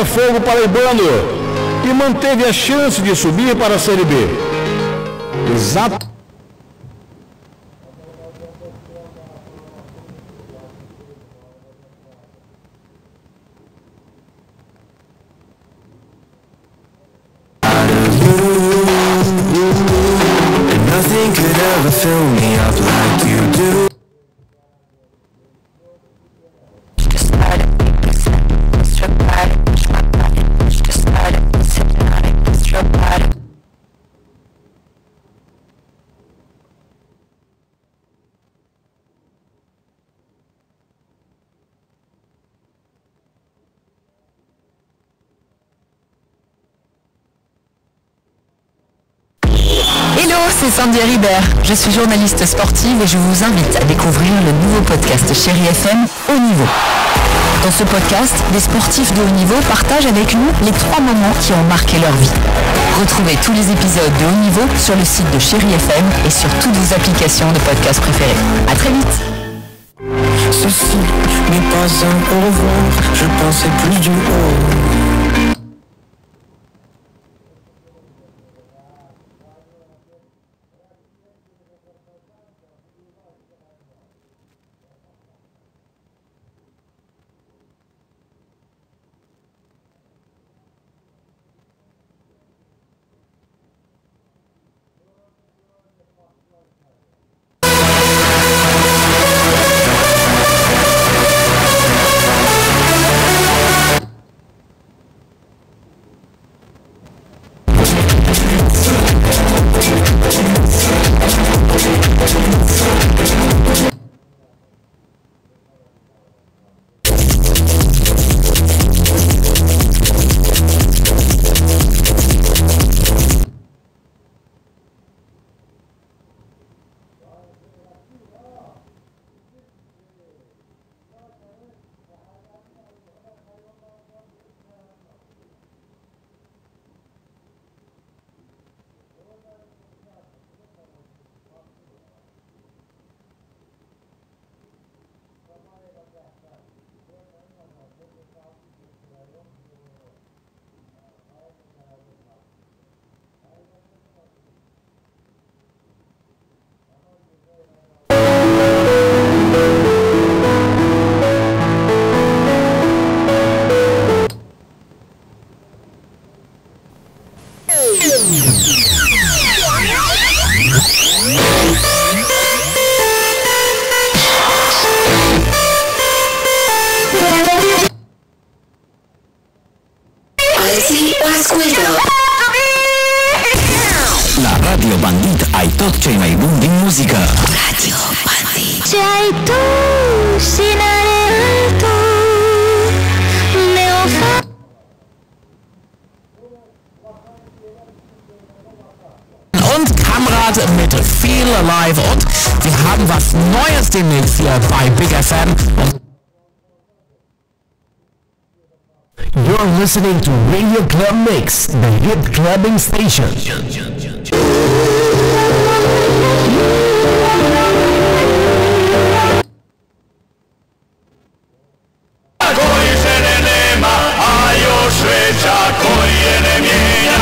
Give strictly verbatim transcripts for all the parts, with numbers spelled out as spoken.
Botafogo paraibano e manteve a chance de subir para a Série B. Exato. Nothing could ever fill me up like you do. Just started, just your body, just my body, just started, sitting on it, just your body. Hello, c'est Sandy Ribert. Je suis journaliste sportive et je vous invite à découvrir le nouveau podcast Chérie F M Haut Niveau. Dans ce podcast, des sportifs de haut niveau partagent avec nous les trois moments qui ont marqué leur vie. Retrouvez tous les épisodes de Haut Niveau sur le site de Chérie F M et sur toutes vos applications de podcast préférées. À très vite. Ceci n'est pas un au revoir, je pensais plus du haut. La Radio Bandit ai tot ce mai bun din muzică. Radio Bandit. Ce ai tu și n-are altul, ne ofer. Und Kamrad mit Feel Alive und wir haben was Neues demnächst hier bei Big F M. Und You're listening to Radio Club Mix, the hit clubbing station. Koji žene nema, a još veća koji je ne mijenja.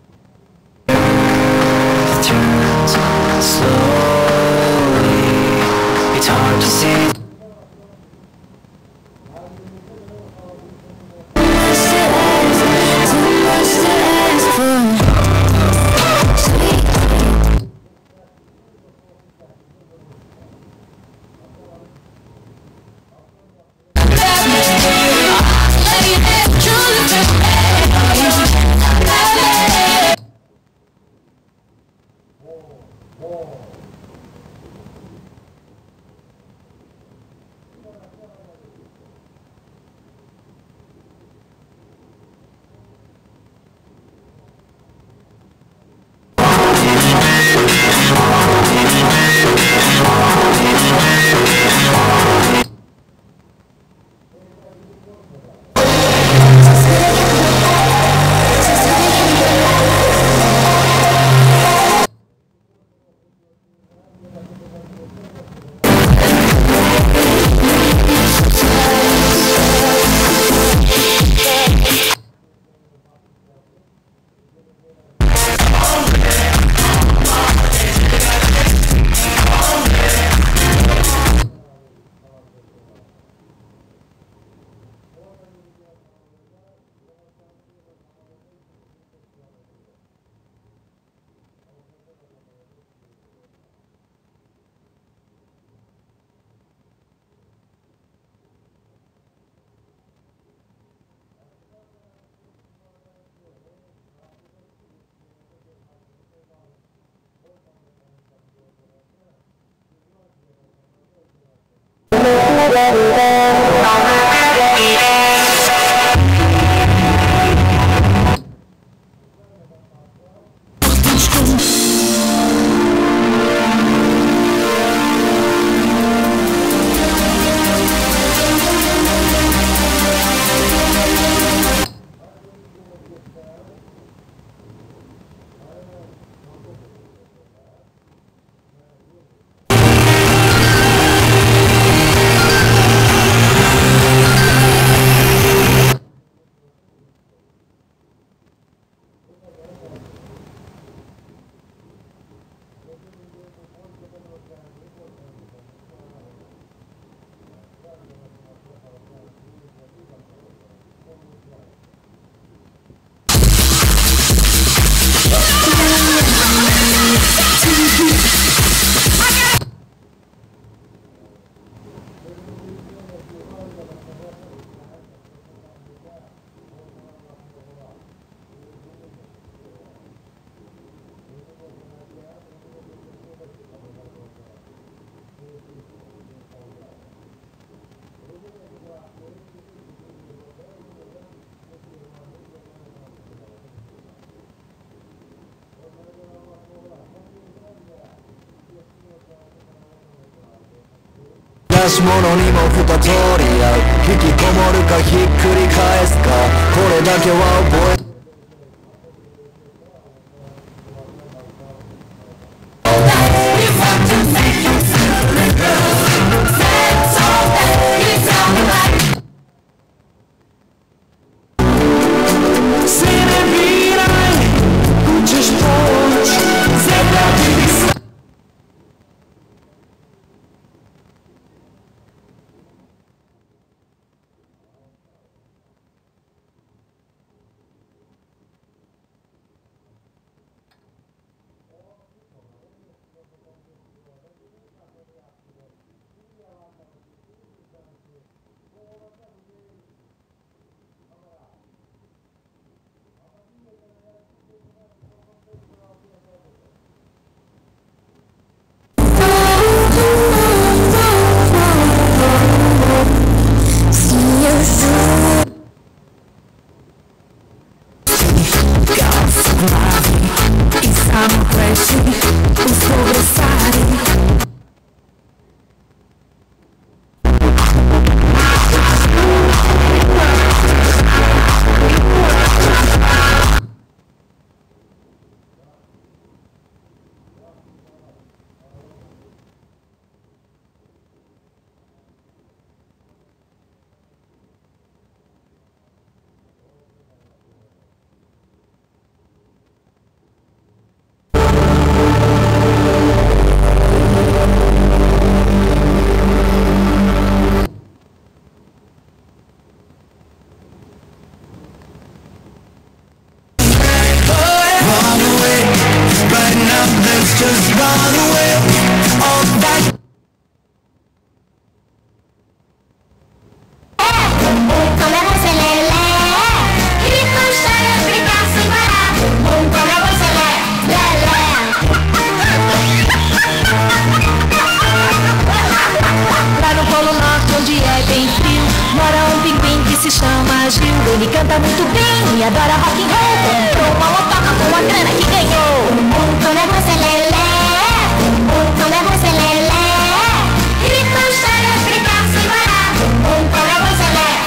Slowly 出し物にも二通り合う。引きこもるかひっくり返すか、これだけは覚え Ele canta muito bem e adora rock and roll. Comprou uma motoca com a grana que ganhou. Então negócio é lelé, então negócio é lelé. Ele não chega a explicar sem parar. Então negócio é lelé.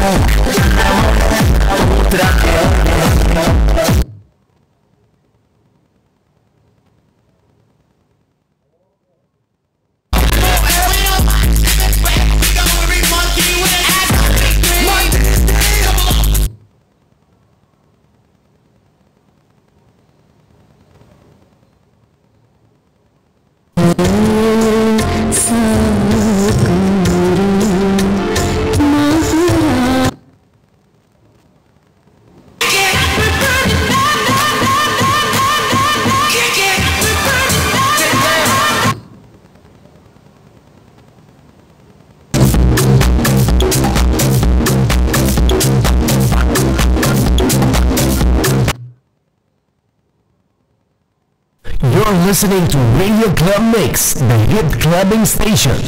You're listening to Radio Club Mix, the hit clubbing station.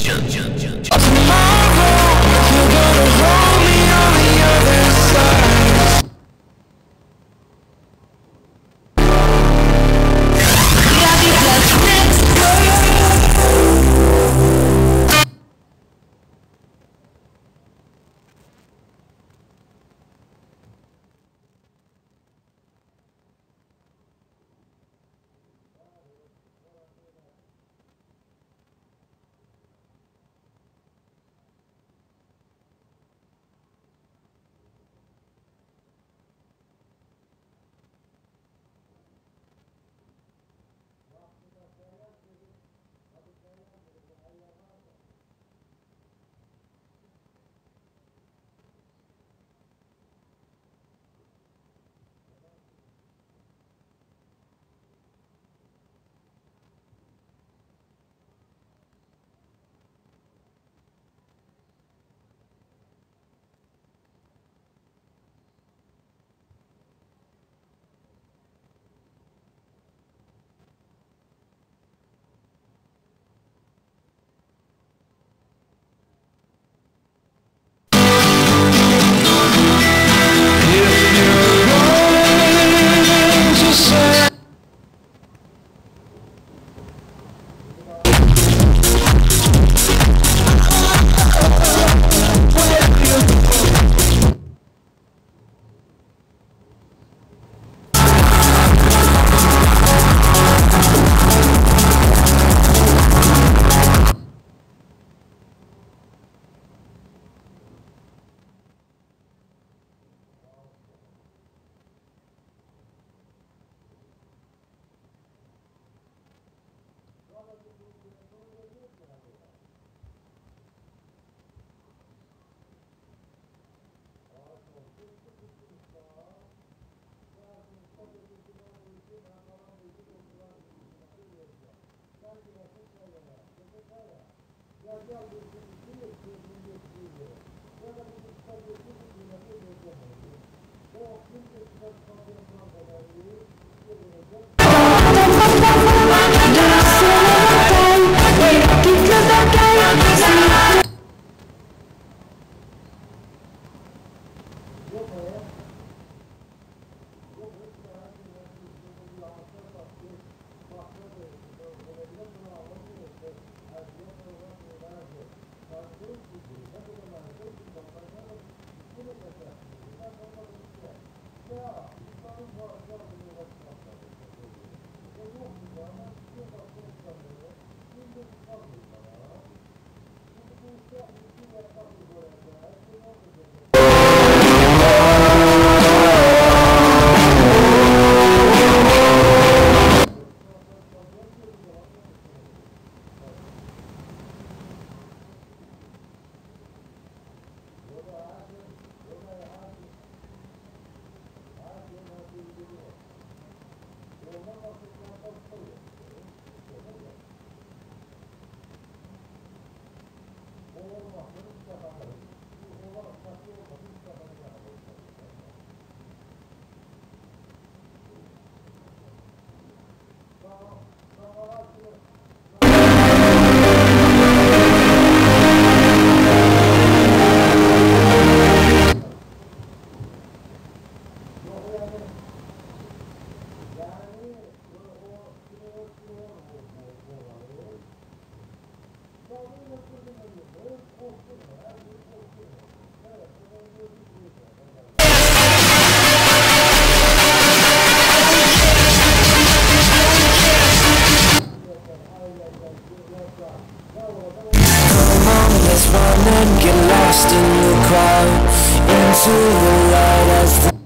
and get lost in the crowd, into the light as the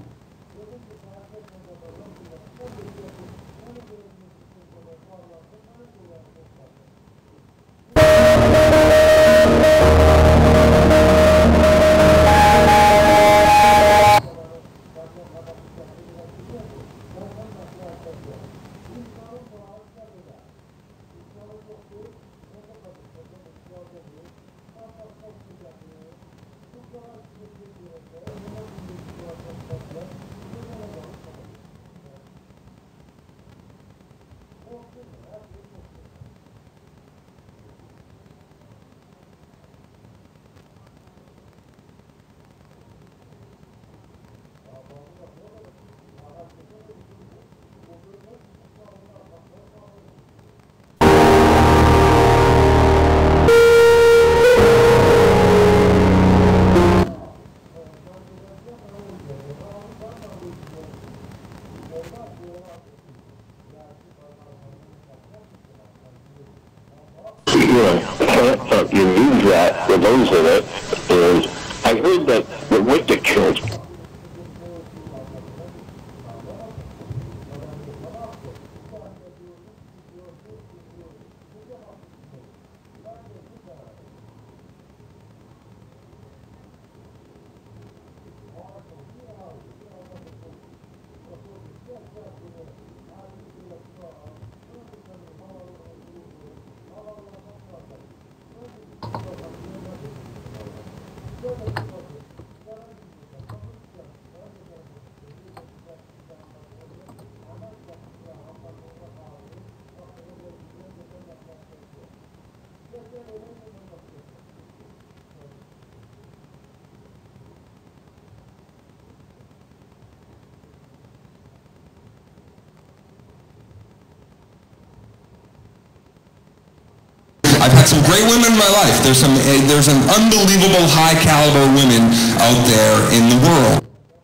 you know, plant that you use that with those in it is, I heard that the winter kills. I've had some great women in my life. There's some, uh, there's an unbelievable high caliber women out there in the world.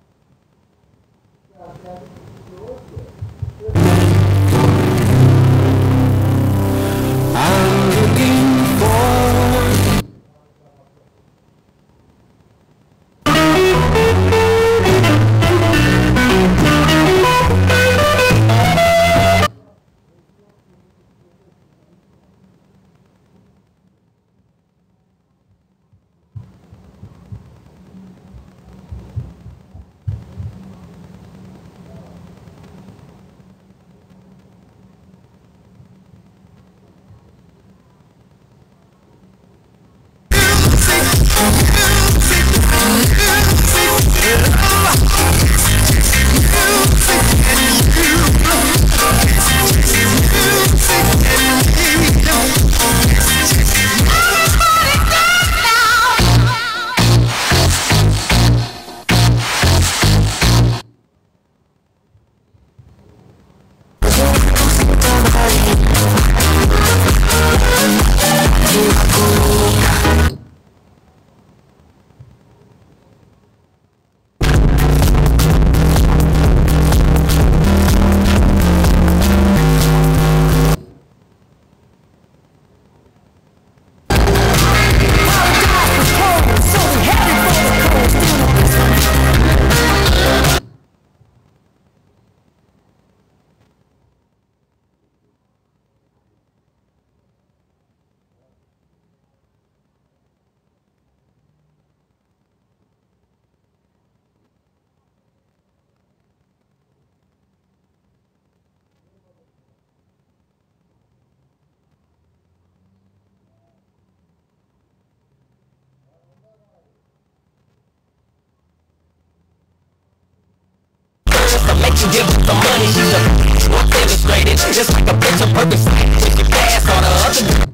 Make you give her some money, she's a demonstrated, just like a bitch of purpose. With your gas on the other.